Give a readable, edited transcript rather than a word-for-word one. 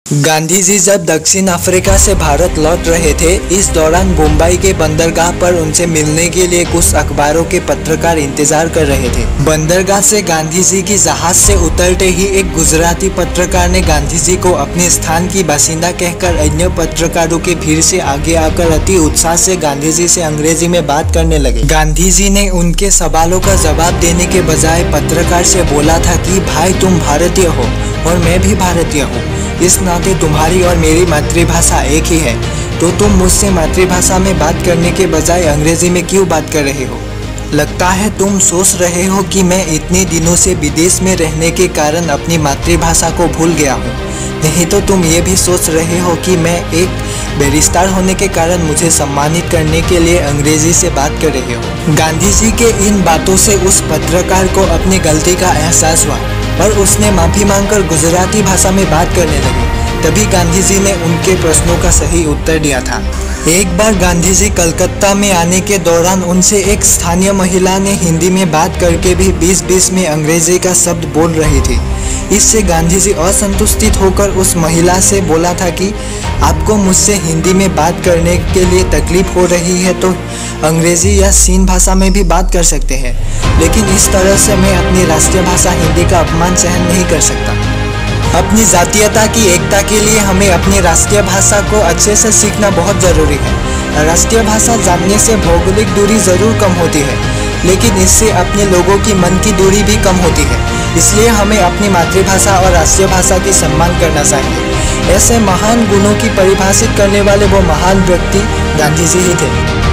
गांधी जी जब दक्षिण अफ्रीका से भारत लौट रहे थे, इस दौरान मुंबई के बंदरगाह पर उनसे मिलने के लिए कुछ अखबारों के पत्रकार इंतजार कर रहे थे। बंदरगाह से गांधी जी की जहाज से उतरते ही एक गुजराती पत्रकार ने गांधी जी को अपने स्थान की बासिंदा कहकर अन्य पत्रकारों की भीड़ से आगे आकर अति उत्साह से गांधी जी से अंग्रेजी में बात करने लगे। गांधी जी ने उनके सवालों का जवाब देने के बजाय पत्रकार से बोला था कि भाई, तुम भारतीय हो और मैं भी भारतीय हूँ, इस नाते तुम्हारी और मेरी मातृभाषा एक ही है, तो तुम मुझसे मातृभाषा में बात करने के बजाय अंग्रेजी में क्यों बात कर रहे हो? लगता है तुम सोच रहे हो कि मैं इतने दिनों से विदेश में रहने के कारण अपनी मातृभाषा को भूल गया हूँ। नहीं तो तुम ये भी सोच रहे हो कि मैं एक बैरिस्टर होने के कारण मुझे सम्मानित करने के लिए अंग्रेजी से बात कर रहे हो। गांधी जी के इन बातों से उस पत्रकार को अपनी गलती का एहसास हुआ और उसने माफी मांगकर गुजराती भाषा में बात करने लगे। तभी गांधी जी ने उनके प्रश्नों का सही उत्तर दिया था। एक बार गांधी जी कलकत्ता में आने के दौरान उनसे एक स्थानीय महिला ने हिंदी में बात करके भी बीच-बीच में अंग्रेजी का शब्द बोल रही थी। इससे गांधी जी असंतुष्ट होकर उस महिला से बोला था कि आपको मुझसे हिंदी में बात करने के लिए तकलीफ हो रही है तो अंग्रेजी या चीन भाषा में भी बात कर सकते हैं, लेकिन इस तरह से मैं अपनी राष्ट्रीय भाषा हिंदी का अपमान सहन नहीं कर सकता। अपनी जातीयता की एकता के लिए हमें अपनी राष्ट्रीय भाषा को अच्छे से सीखना बहुत ज़रूरी है। राष्ट्रीय भाषा जानने से भौगोलिक दूरी ज़रूर कम होती है, लेकिन इससे अपने लोगों की मन की दूरी भी कम होती है। इसलिए हमें अपनी मातृभाषा और राष्ट्रीय भाषा की सम्मान करना चाहिए। ऐसे महान गुणों की परिभाषित करने वाले वो महान व्यक्ति गांधी जी ही थे।